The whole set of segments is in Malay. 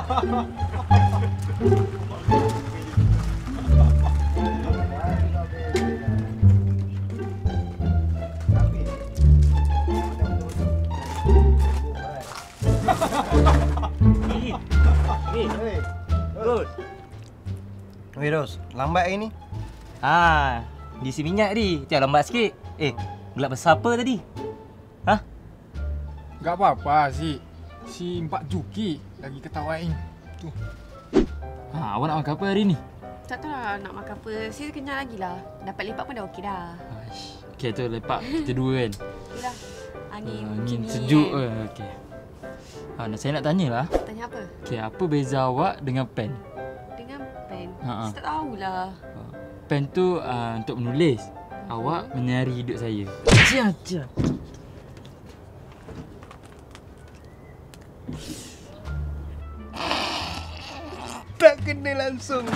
Weh Ros, lambat hari ni. Diisi minyak ni. Jangan lambat sikit. Gelap besar apa tadi? Gak apa-apa si Mbak Juki lagi ketawain. Tu. Awak nak makan apa hari ni? Tak tahu lah nak makan apa. Saya kenyang lagi lah. Dapat lepak pun dah okey dah. Okey tu lepak kita dua kan. Yalah. Angin Angin kini sejuk kan. okey. Saya nak tanyalah. Tanya apa? Okey, apa beza awak dengan pen? Dengan pen? Ha. Saya tak tahulah. Pen tu untuk menulis. Awak menyari hidup saya. Cia. Tak kena langsung.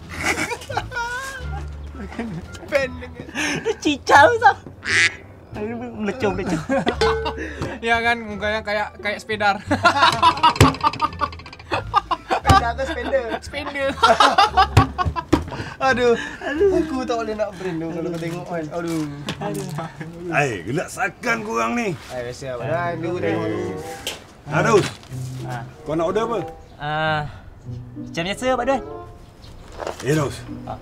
Pen dengan Cicau tau. Melecong. Ya kan mukanya kayak sepedar. Spender ke spender? Spender. Aduh. Aku tak boleh nak brand tu kalau kau tengok kan. Aduh. Gelak sakan korang ni. Biasa apa. Dulu tengok dulu. Harus. Kau nak order apa? Macam biasa Pak Duan. Ros.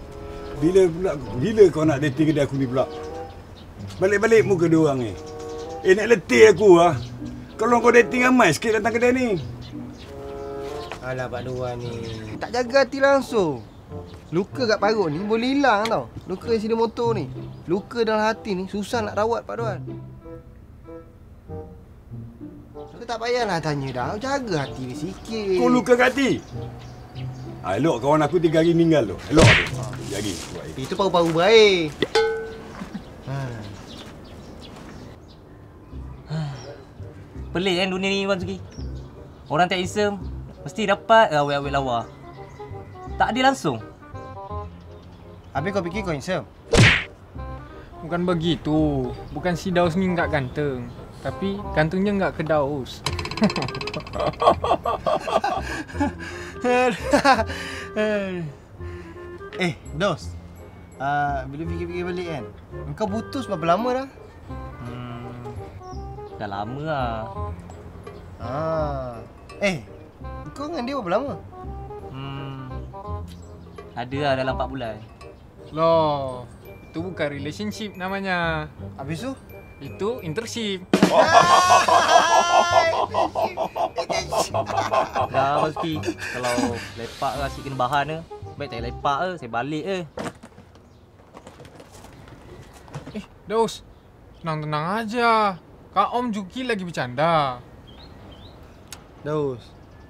Bila kau nak dating kedai aku ni pula? Balik-balik muka dia orang ni. Nak letih aku ah. Kalau kau dating ramai sikit datang kedai ni. Alah Pak Duan ni. Tak jaga hati langsung. Luka kat parut ni boleh hilang tau. Luka insiden motor ni. Luka dalam hati ni susah nak rawat Pak Duan. So tak payahlah tanya dah. Jaga hati dia sikit. Kau luka kat hati? Elok kawan aku 3 hari meninggal tu. Elok tu. Jadi buat air. Itu paru-paru berair. Pelik kan dunia ni Wan Suki. Orang tak handsome mesti dapat awet-awet lawa. Tak adil langsung. Habis kau fikir kau handsome? Bukan begitu. Bukan si Daus ni enggak ganteng. Tapi gantengnya enggak ke Daus. Dos. Bila fikir-fikir balik kan. Kau putus berapa lama dah? Dah lama lah. Kau dengan dia berapa lama? Ada lah dalam 4 bulan. Loh, itu bukan relationship namanya. Habis tu? Itu internship. Dah pasti. Kalau lepak ke asyik kena bahan ke. Baik tak lepak ke, saya balik ke. Daus, tenang-tenang aja. Kak Om Juki lagi bercanda. Daus.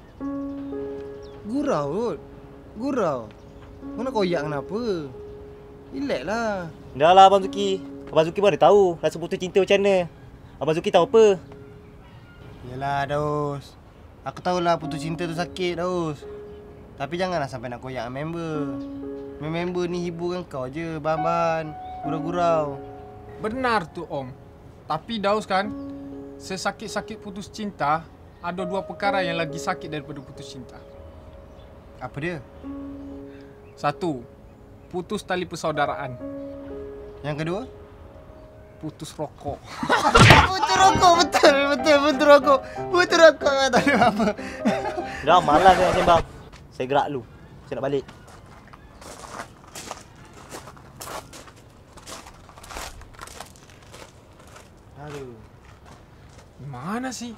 Gurau kot. Gurau. Kau nak koyak kenapa? Relax lah. Dah lah Abang Zuki. Abang Zuki pun ada tahu rasa putus cinta macam mana. Abang Zuki tahu apa? Yelah Daus. Aku tahulah putus cinta tu sakit Daus. Tapi janganlah sampai nak koyak member. Member ni hiburkan kau je. Bahan-bahan. Gurau-gurau. Benar tu Om. Tapi Daus kan, sesakit-sakit putus cinta, ada 2 perkara yang lagi sakit daripada putus cinta. Apa dia? 1, putus tali persaudaraan. Yang kedua? Putus rokok. Putus rokok, betul rokok. Putus rokok, tak ada apa. Dah malas nak sembang. Saya gerak dulu. Saya nak balik. Aduh. Mana sih?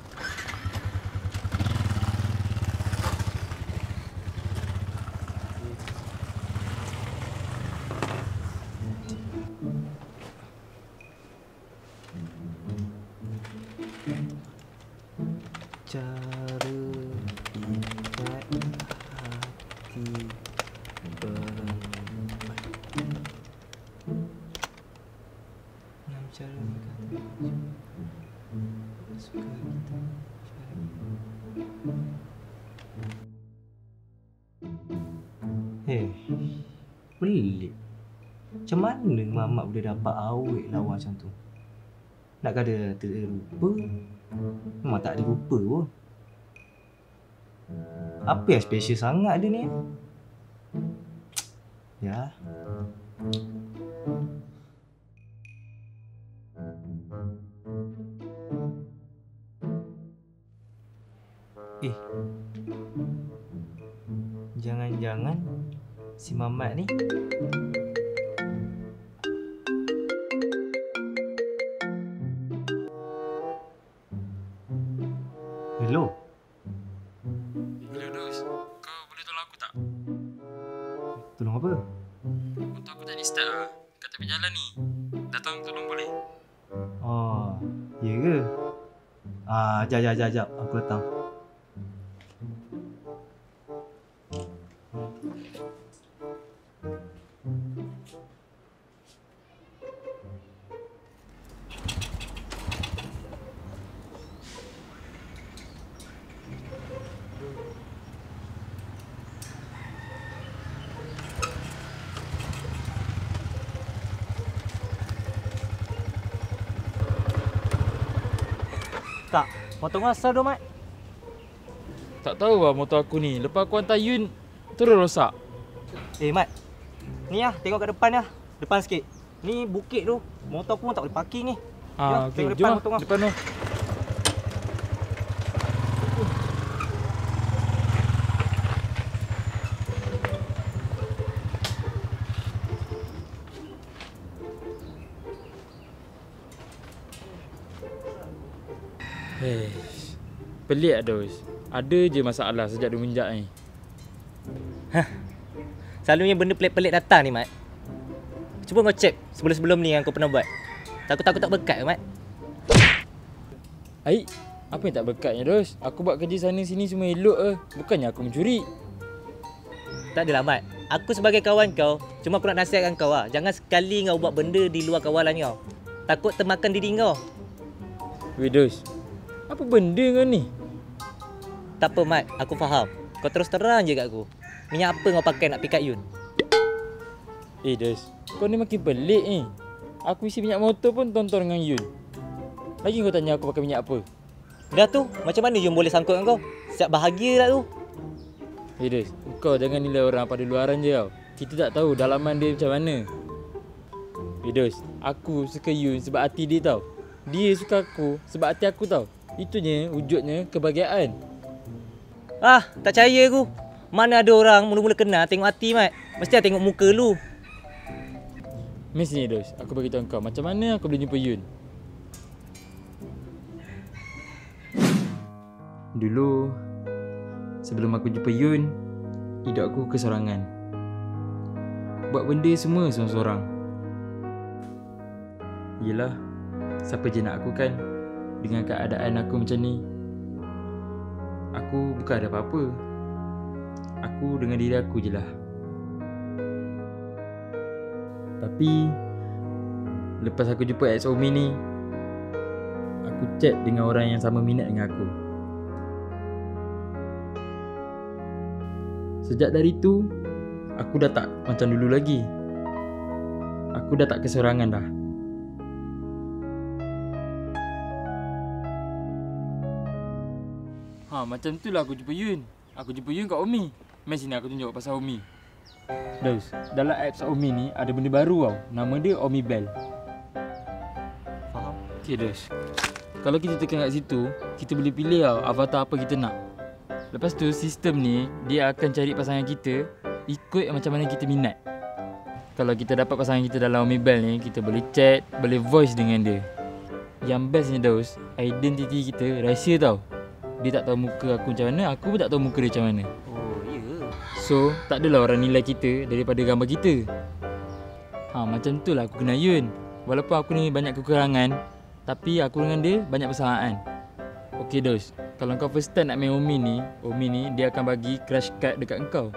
Cara ikat hati berempat. Cara suka kita. Pelik. Macam mana Mamat boleh dapat awet lawa macam tu? Nak kata terlupa? Memang tak ada rupa pun. Apa yang special sangat dia ni? Ya. Jangan-jangan si Mamat ni Hello. Hello Dos, kau boleh tolong aku tak? Tolong apa? Motor aku tak di-start lah. Kat tepi jalan ni. Datang tolong boleh? Oh, ya ke? Jap. Aku datang. Tak, potong asal dah, Mat. Tak tahu lah motor aku ni. Lepas aku hantar Yun, terus rosak. Mat. Ni tengok kat depan Depan sikit. Ni bukit tu. Motor aku pun tak boleh parking ni. Okey, tengok jom potong depan tu. Pelik Dos. Ada je masalah sejak dia menjak ni. Selalunya benda pelik-pelik datang ni, Mat. Cuba kau check sebelum-sebelum ni yang kau pernah buat. Takut-takut tak berkat ke, Mat? Aik, apa yang tak berkatnya Dos? Aku buat kerja sana sini semua elok ke. Bukannya aku mencuri. Tak adalah, Mat. Aku sebagai kawan kau, cuma aku nak nasihatkan kau lah. Jangan sekali kau buat benda di luar kawalan kau. Takut termakan diri kau. Weh Dos, apa benda kau ni? Tak apa, Mat. Aku faham. Kau terus terang je kat aku. Minyak apa kau pakai nak pikat Yun? Dos, kau ni makin pelik ni. Aku isi minyak motor pun tonton dengan Yun. Lagi kau tanya aku pakai minyak apa? Dah tu, macam mana Yun boleh sangkut dengan kau? Siap bahagia tak tu? Dos, kau jangan nilai orang pada luaran je tau. Kita tak tahu dalaman dia macam mana. Dos, aku suka Yun sebab hati dia tau. Dia suka aku sebab hati aku tau. Itunya wujudnya kebahagiaan. Tak percaya aku. Mana ada orang mula-mula kenal tengok hati, Mat. Mesti tengok muka lu. Mesti ni Dos, aku bagi tahu kau macam mana aku boleh jumpa Yun. Dulu sebelum aku jumpa Yun, hidup aku kesorangan. Buat benda semua seorang-seorang. Yelah, siapa je nak aku kan dengan keadaan aku macam ni. Aku bukan ada apa-apa. Aku dengan diri aku je lah. Tapi lepas aku jumpa ex Omi ni, aku chat dengan orang yang sama minat dengan aku. Sejak dari tu, aku dah tak macam dulu lagi. Aku dah tak kesorangan dah. Macam tu lah aku jumpa Yun. Aku jumpa Yun kat Omi. Mari sini aku tunjuk pasal Omi. Dos, dalam apps Omi ni ada benda baru tau. Nama dia Omi Bell. Faham? Okay Dos, kalau kita tekan kat situ, kita boleh pilih tau avatar apa kita nak. Lepas tu sistem ni dia akan cari pasangan kita ikut macam mana kita minat. Kalau kita dapat pasangan kita dalam Omi Bell ni, kita boleh chat, boleh voice dengan dia. Yang bestnya Dos, identiti kita rahsia tau. Dia tak tahu muka aku macam mana, aku pun tak tahu muka dia macam mana. Oh, ya. So, tak adalah orang nilai kita daripada gambar kita. Macam tu lah aku kenal Yun. Walaupun aku ni banyak kekurangan, tapi aku dengan dia banyak persamaan. Okay Dos, kalau kau first time nak main Omi ni dia akan bagi crush card dekat engkau.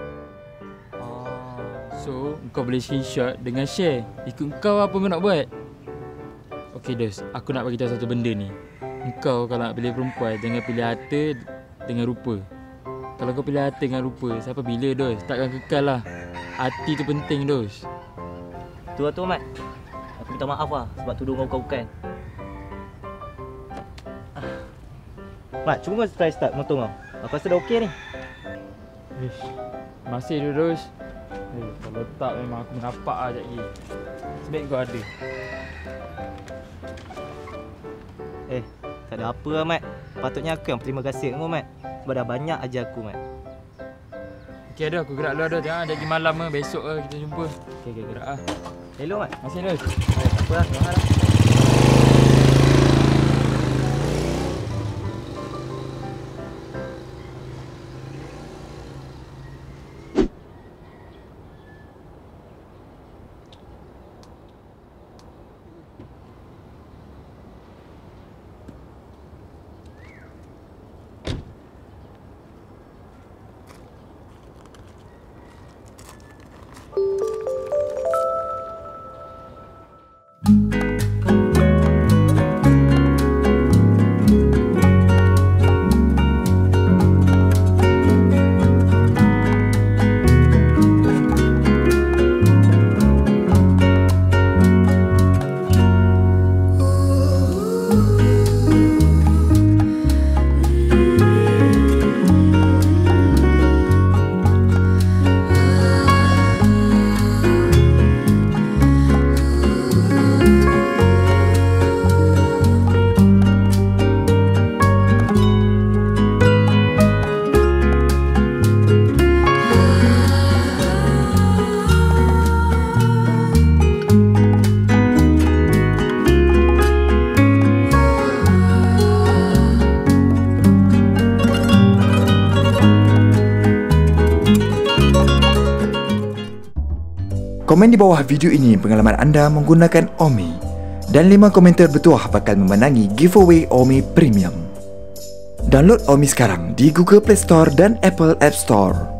So, kau boleh screenshot dengan share. Ikut kau apa kau nak buat. Okay Dos, aku nak bagi tahu satu benda ni. Engkau kalau nak pilih perempuan, jangan pilih harta dengan rupa. Kalau kau pilih harta dengan rupa, siapa bila Dos? Takkan kekal lah. Hati tu penting Dos. Tu Mat. Aku minta maaf lah sebab tuduh kau bukan. Mat, cuba kau try start motor kau. Aku rasa dah okey ni. Masih terus. Kalau tak memang aku menampak lah sekejap lagi. Sebaik kau ada. Tak ada apa lah, Mat. Patutnya aku yang terima kasih dengan kau, Mat. Sebab dah banyak ajar aku, Mat. Okey, ada aku gerak luar dah. Jangan lagi malam ke. Besok ke kita jumpa. Okey, gerak lah. Hello, Mat. Masih terus. Tak apa lah, jangan lah. Komen di bawah video ini pengalaman anda menggunakan Omi, dan 5 komentar bertuah bakal memenangi giveaway Omi Premium. Download Omi sekarang di Google Play Store dan Apple App Store.